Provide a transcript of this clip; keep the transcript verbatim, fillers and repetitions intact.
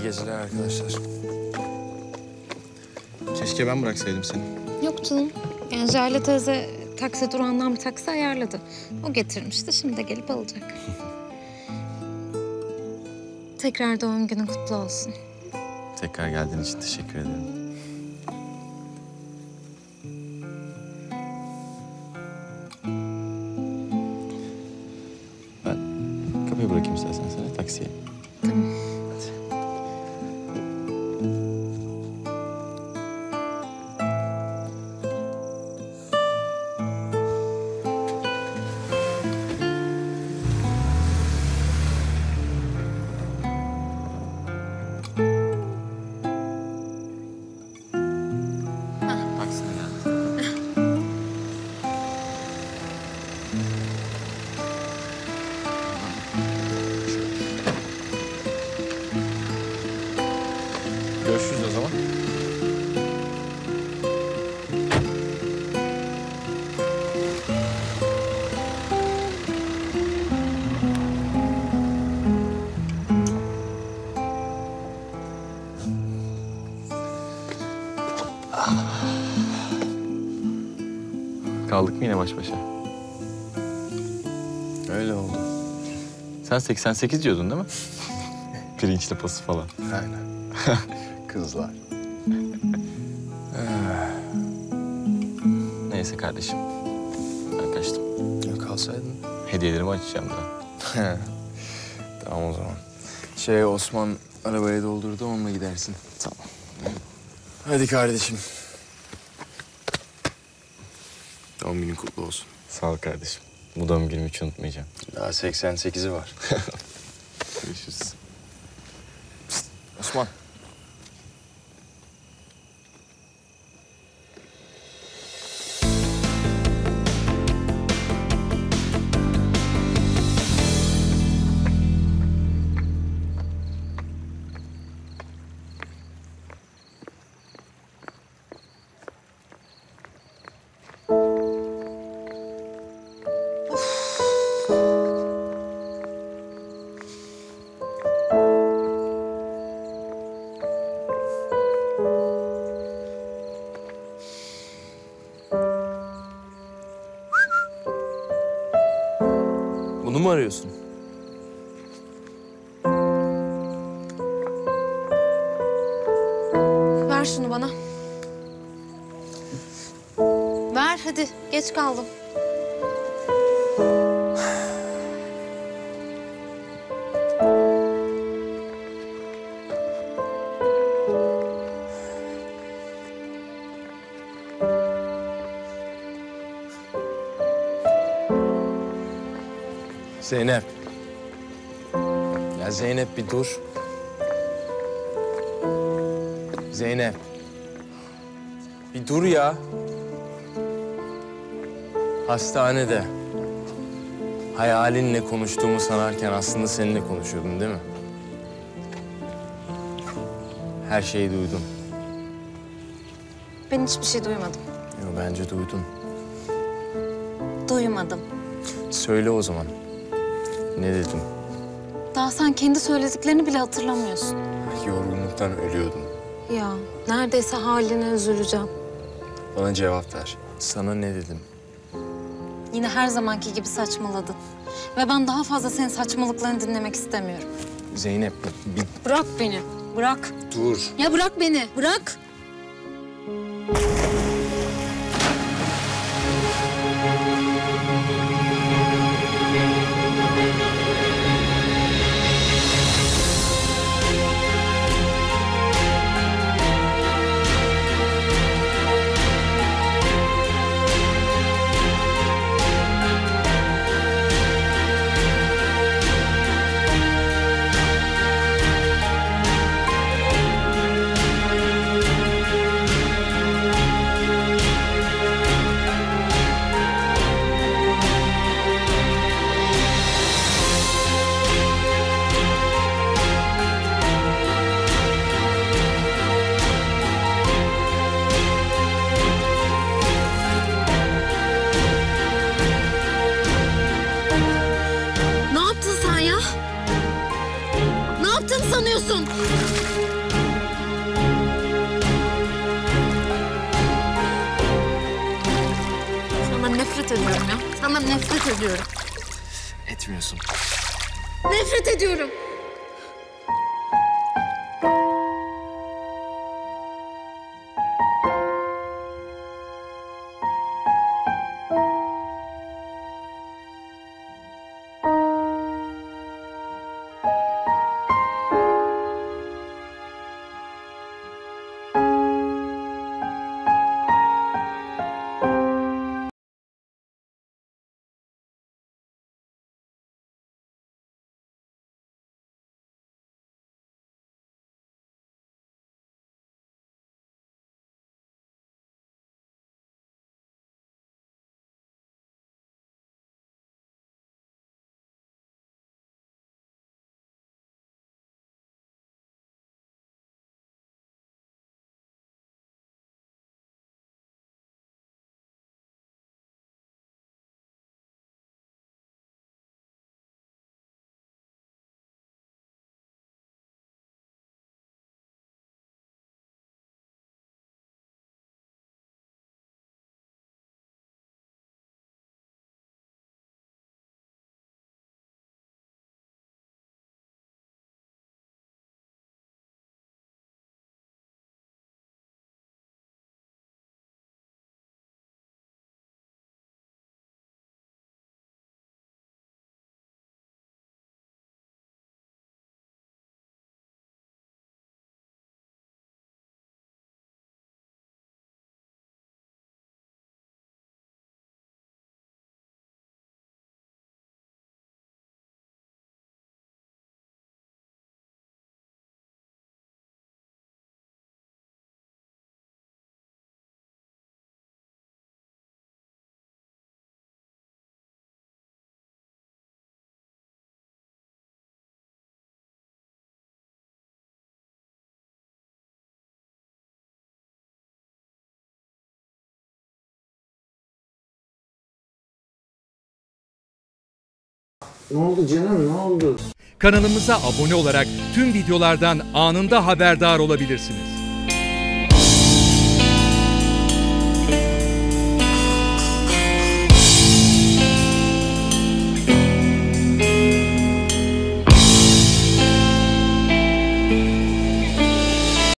geceler arkadaşlar. Keşke ben bıraksaydım seni. Yok canım. Yani Jale teyze taksi durağından bir taksi ayarladı. O getirmişti. Şimdi de gelip alacak. Tekrar doğum günün kutlu olsun. Tekrar geldiğin için teşekkür ederim. Ben kapıyı bırakayım istersen sana taksiye. Tamam. Hadi. Taksine geldi. Görüşürüz o zaman. Kaldık mı yine baş başa? Öyle oldu. Sen seksen sekiz diyordun değil mi? Pirinç lapası falan. Aynen. Kızlar. Neyse kardeşim. Ben kaçtım. Ya kalsaydın. Hediyelerimi açacağım daha. Tamam o zaman. Şey Osman arabayı doldurdu, onunla gidersin. Tamam. Hadi kardeşim. Doğum günün kutlu olsun. Sağ ol kardeşim. Bu doğum günümü hiç unutmayacağım. Daha seksen sekizi var. Görüşürüz. Osman. Bunu mu arıyorsun? Ver şunu bana. Ver hadi. Geç kaldım. Zeynep. Ya Zeynep bir dur. Zeynep. Bir dur ya. Hastanede. Hayalinle konuştuğumu sanarken aslında seninle konuşuyordum değil mi? Her şeyi duydum. Ben hiçbir şey duymadım. Yo, bence duydun. Duymadım. Söyle o zaman. Ne dedim? Daha sen kendi söylediklerini bile hatırlamıyorsun. Yorgunluktan ölüyordum. Ya neredeyse haline üzüleceğim. Bana cevap ver. Sana ne dedim? Yine her zamanki gibi saçmaladın. Ve ben daha fazla senin saçmalıklarını dinlemek istemiyorum. Zeynep bir Bırak beni. Bırak. dur. Ya bırak beni. Bırak. sanıyorsun? ediyorum ya. Senden nefret ediyorum. Etmiyorsun. Nefret ediyorum. Ne oldu canım, ne oldu? Kanalımıza abone olarak tüm videolardan anında haberdar olabilirsiniz.